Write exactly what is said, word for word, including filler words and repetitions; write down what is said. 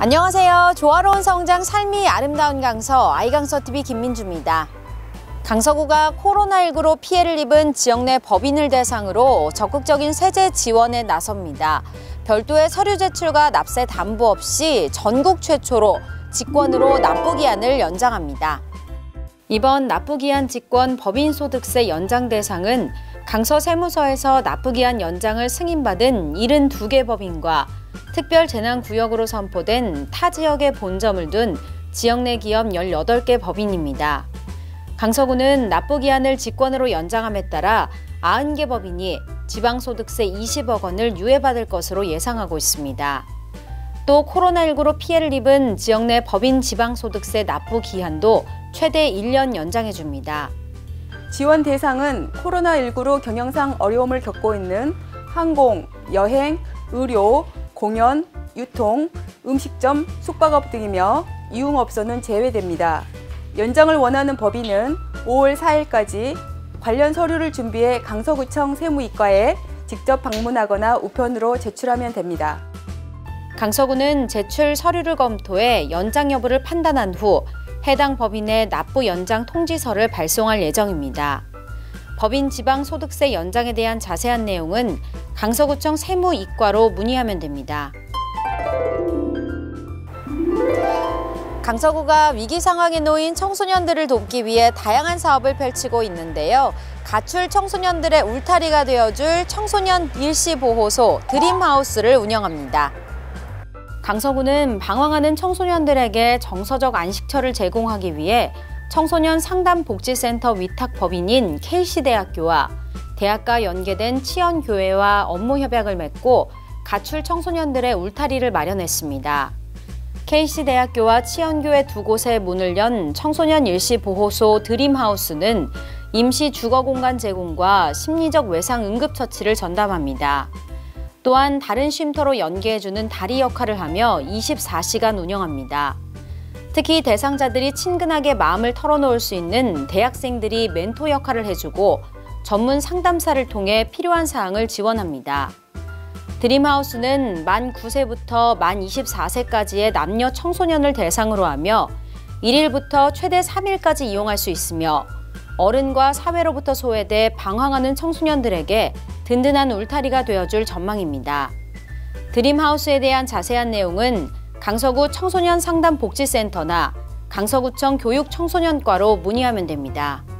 안녕하세요. 조화로운 성장 삶이 아름다운 강서 아이강서티비 김민주입니다. 강서구가 코로나십구로 피해를 입은 지역 내 법인을 대상으로 적극적인 세제 지원에 나섭니다. 별도의 서류 제출과 납세 담보 없이 전국 최초로 직권으로 납부기한을 연장합니다. 이번 납부기한 직권 법인소득세 연장 대상은 강서세무서에서 납부기한 연장을 승인받은 칠십이 개 법인과 특별재난구역으로 선포된 타 지역에 본점을 둔 지역 내 기업 열여덟 개 법인입니다. 강서구는 납부기한을 직권으로 연장함에 따라 구십 개 법인이 지방소득세 이십억 원을 유예받을 것으로 예상하고 있습니다. 또 코로나십구로 피해를 입은 지역 내 법인 지방소득세 납부 기한도 최대 일 년 연장해줍니다. 지원 대상은 코로나십구로 경영상 어려움을 겪고 있는 항공, 여행, 의료, 공연, 유통, 음식점, 숙박업 등이며 유흥업소는 제외됩니다. 연장을 원하는 법인은 오월 사일까지 관련 서류를 준비해 강서구청 세무이과에 직접 방문하거나 우편으로 제출하면 됩니다. 강서구는 제출 서류를 검토해 연장 여부를 판단한 후 해당 법인의 납부 연장 통지서를 발송할 예정입니다. 법인 지방소득세 연장에 대한 자세한 내용은 강서구청 세무이과로 문의하면 됩니다. 강서구가 위기 상황에 놓인 청소년들을 돕기 위해 다양한 사업을 펼치고 있는데요. 가출 청소년들의 울타리가 되어줄 청소년 일시보호소 드림하우스를 운영합니다. 강서구는 방황하는 청소년들에게 정서적 안식처를 제공하기 위해 청소년 상담복지센터 위탁 법인인 케이씨대학교와 대학과 연계된 치연교회와 업무 협약을 맺고 가출 청소년들의 울타리를 마련했습니다. 케이씨대학교와 치연교회 두 곳에 문을 연 청소년 일시보호소 드림하우스는 임시 주거공간 제공과 심리적 외상 응급처치를 전담합니다. 또한 다른 쉼터로 연계해주는 다리 역할을 하며 이십사 시간 운영합니다. 특히 대상자들이 친근하게 마음을 털어놓을 수 있는 대학생들이 멘토 역할을 해주고 전문 상담사를 통해 필요한 사항을 지원합니다. 드림하우스는 만 구 세부터 만 이십사 세까지의 남녀 청소년을 대상으로 하며 일 일부터 최대 삼 일까지 이용할 수 있으며 어른과 사회로부터 소외돼 방황하는 청소년들에게 든든한 울타리가 되어줄 전망입니다. 드림하우스에 대한 자세한 내용은 강서구 청소년 상담복지센터나 강서구청 교육청소년과로 문의하면 됩니다.